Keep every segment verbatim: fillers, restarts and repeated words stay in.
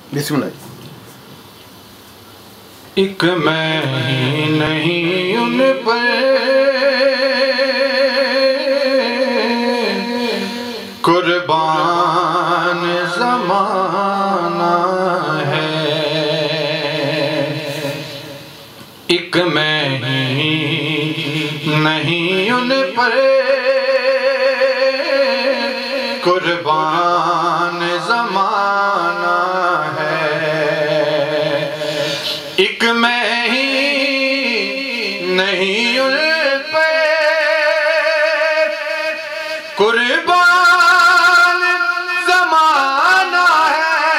بسم اللہ. ایک میں ہی نہیں ان پر قربان زمانہ ہے. ایک میں ہی نہیں ان پر قربان زمانہ ہے. ایک میں ہی نہیں ان پہ قربان زمانہ ہے.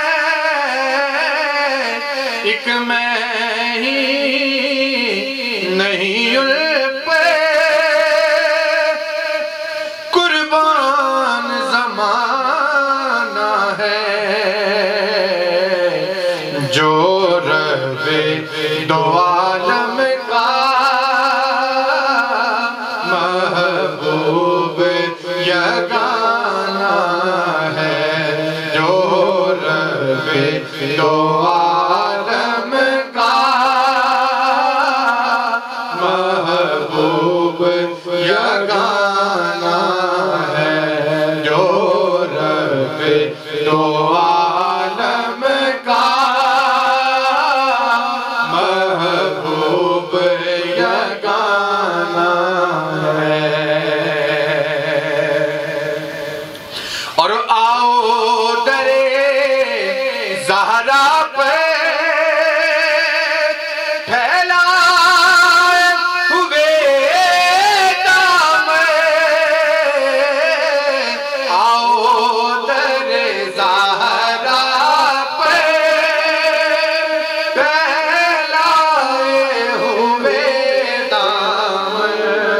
ایک میں ہی نہیں ان پہ قربان زمانہ ہے. جو دو عالم کا محبوب یگانہ ہے. جو رب دو عالم کا محبوب یگانہ ہے. جو رب دو عالم کا محبوب یگانہ ہے. اور آؤ درے زہرا پہ پھیلائے ہوئے دامن. آؤ درے زہرا پہ پھیلائے ہوئے دامن.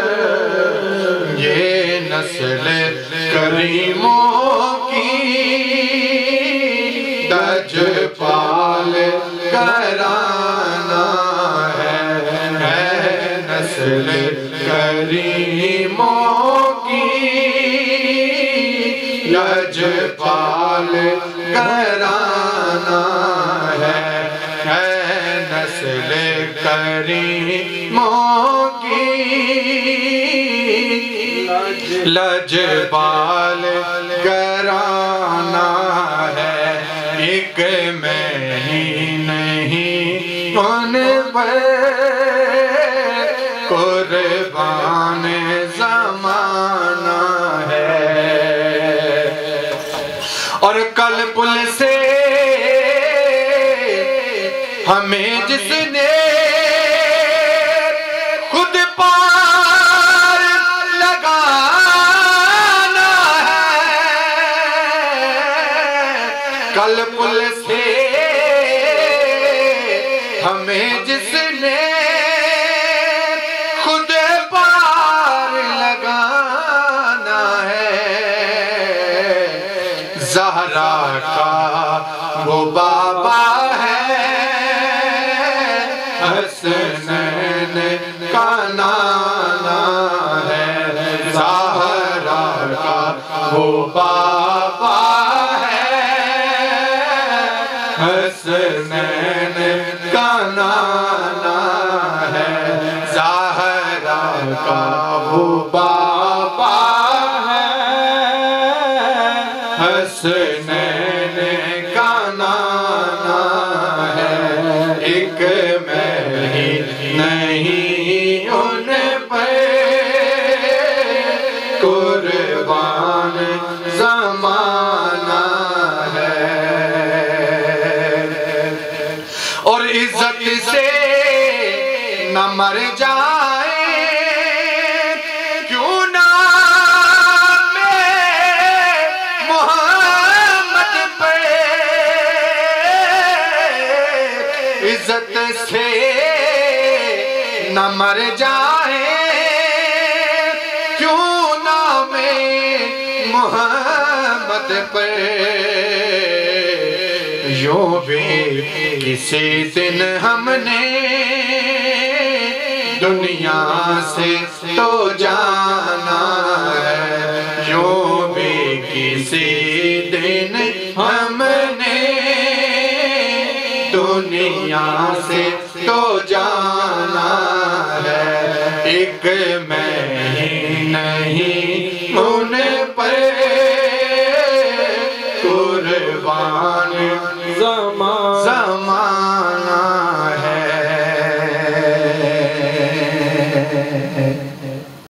یہ نسل کریموں کی دج پال گھرانہ ہے. ہے نسل کریموں کی دج پال گھرانہ ہے. ہے نسل کریموں کی لجپال گھرانہ ہے. ایک میں ہی نہیں ان پر قربان زمانہ ہے. اور کل پل سے ہمیں جس نے خود پار لگانا ہے. کل پل سے ہمیں جس نے خود پار لگانا ہے. زہرا کا وہ بابا ہے، حسنین کا نانا ہے. زہرا کا وہ بابا ہے، حسنین کا نانا ہے. زہرا کا وہ بابا ہے، حسنین کا نانا ہے. ایک میں ہی نہیں ان پہ قربان زمانہ ہے. اور عزت سے نہ مر جائے کیوں نام محمد پہ. عزت سے نہ مر جائے کیوں نام محمد پہ. یوں بھی کسی دن ہم نے دنیا سے تو جانا ہے. یوں بھی کسی دن ہم نے دنیا سے تو جانا ہے، ایک میں ہی نہیں ان پر قربان زمانہ ہے۔